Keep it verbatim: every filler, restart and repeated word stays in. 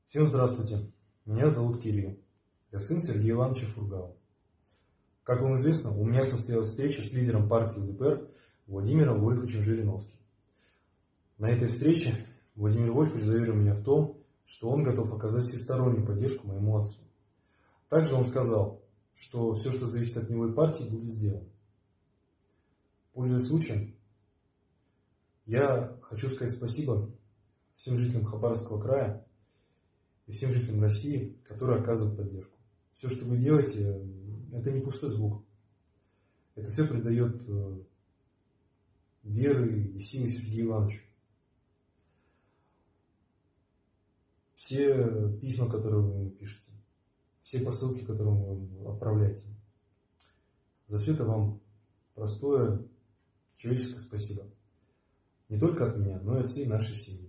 Всем здравствуйте, меня зовут Кирилл, я сын Сергея Ивановича Фургала. Как вам известно, у меня состоялась встреча с лидером партии ЛДПР Владимиром Вольфовичем Жириновским. На этой встрече Владимир Вольфович заверил меня в том, что он готов оказать всестороннюю поддержку моему отцу. Также он сказал, что все, что зависит от него и партии, будет сделано. Пользуясь случаем, я хочу сказать спасибо всем жителям Хабаровского края и всем жителям России, которые оказывают поддержку. Все, что вы делаете, это не пустой звук. Это все придает веры и силы Сергею Ивановичу. Все письма, которые вы ему пишете, все посылки, которые вы ему отправляете, за все это вам простое человеческое спасибо. Не только от меня, но и от всей нашей семьи.